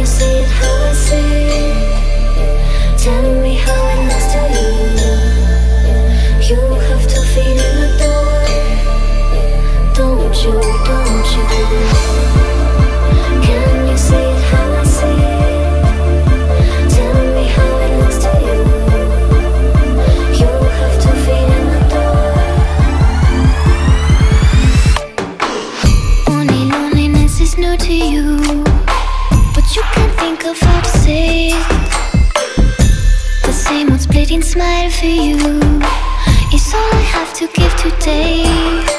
you say it how I say it? Telling me how it looks to you. You have 2 feet in the door. Don't you, don't you? Can you say it how I say it? Telling me how it looks to you. You have 2 feet in the door. Only loneliness is new to you, but you can't think of how to say it. The same old splitting smile for you is all I have to give today.